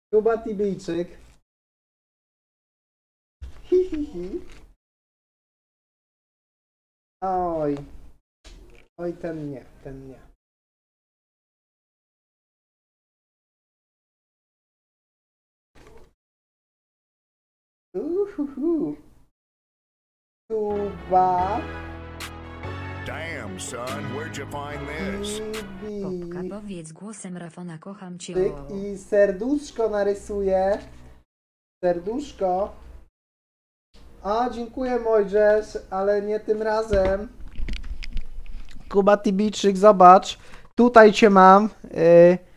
Kuba Tibijczyk. Hi, hi, hi. Oj. Oj, ten nie, ten nie. Kuba. Damn, son, where'd you find this? Popka, powiedz głosem Rafona, kocham cię. Tyk i serduszko narysuję. Serduszko. A, dziękuję Mojżesz, ale nie tym razem. Kuba Tibiczyk, zobacz. Tutaj cię mam.